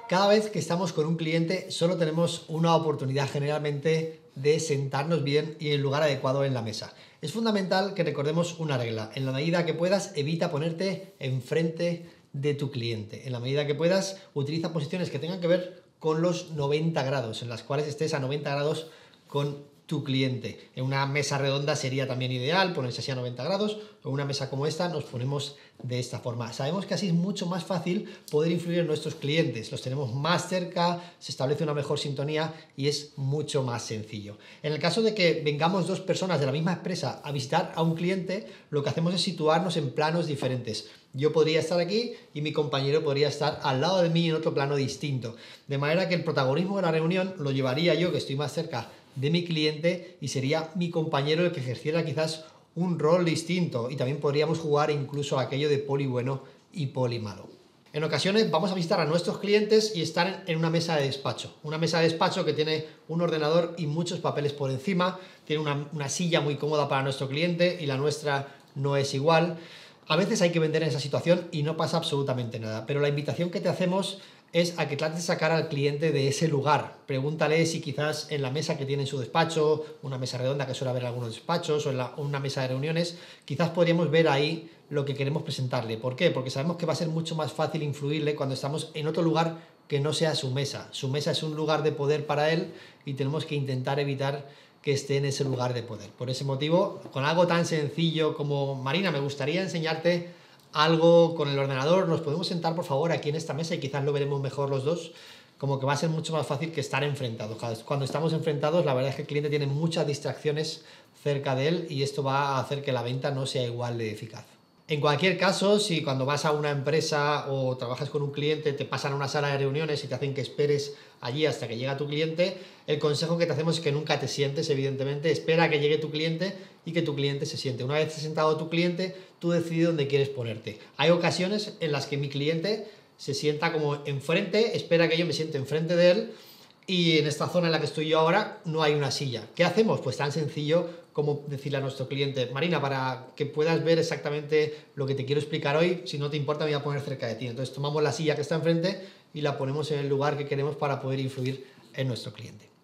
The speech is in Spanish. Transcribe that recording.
Cada vez que estamos con un cliente solo tenemos una oportunidad generalmente de sentarnos bien y en el lugar adecuado en la mesa. Es fundamental que recordemos una regla. En la medida que puedas, evita ponerte enfrente de tu cliente. En la medida que puedas, utiliza posiciones que tengan que ver con los 90 grados, en las cuales estés a 90 grados con tu cliente. En una mesa redonda sería también ideal ponerse así a 90 grados, o en una mesa como esta nos ponemos de esta forma. Sabemos que así es mucho más fácil poder influir en nuestros clientes, los tenemos más cerca, se establece una mejor sintonía y es mucho más sencillo. En el caso de que vengamos dos personas de la misma empresa a visitar a un cliente, lo que hacemos es situarnos en planos diferentes. Yo podría estar aquí y mi compañero podría estar al lado de mí en otro plano distinto. De manera que el protagonismo de la reunión lo llevaría yo, que estoy más cerca de mi cliente, y sería mi compañero el que ejerciera quizás un rol distinto, y también podríamos jugar incluso a aquello de poli bueno y poli malo. En ocasiones vamos a visitar a nuestros clientes y estar en una mesa de despacho. Una mesa de despacho que tiene un ordenador y muchos papeles por encima, tiene una silla muy cómoda para nuestro cliente y la nuestra no es igual. A veces hay que vender en esa situación y no pasa absolutamente nada, pero la invitación que te hacemos es a que trates de sacar al cliente de ese lugar. Pregúntale si quizás en la mesa que tiene en su despacho, una mesa redonda que suele haber en algunos despachos, o en una mesa de reuniones, quizás podríamos ver ahí lo que queremos presentarle. ¿Por qué? Porque sabemos que va a ser mucho más fácil influirle cuando estamos en otro lugar que no sea su mesa. Su mesa es un lugar de poder para él y tenemos que intentar evitar que esté en ese lugar de poder. Por ese motivo, con algo tan sencillo como: Marina, me gustaría enseñarte algo con el ordenador, nos podemos sentar por favor aquí en esta mesa y quizás lo veremos mejor los dos. Como que va a ser mucho más fácil que estar enfrentados. Cuando estamos enfrentados, la verdad es que el cliente tiene muchas distracciones cerca de él y esto va a hacer que la venta no sea igual de eficaz. En cualquier caso, si cuando vas a una empresa o trabajas con un cliente te pasan a una sala de reuniones y te hacen que esperes allí hasta que llega tu cliente, el consejo que te hacemos es que nunca te sientes, evidentemente. Espera a que llegue tu cliente y que tu cliente se siente. Una vez sentado tu cliente, tú decides dónde quieres ponerte. Hay ocasiones en las que mi cliente se sienta como enfrente, espera que yo me siente enfrente de él, y en esta zona en la que estoy yo ahora no hay una silla. ¿Qué hacemos? Pues tan sencillo como decirle a nuestro cliente: Marina, para que puedas ver exactamente lo que te quiero explicar hoy, si no te importa me voy a poner cerca de ti. Entonces tomamos la silla que está enfrente y la ponemos en el lugar que queremos para poder influir en nuestro cliente.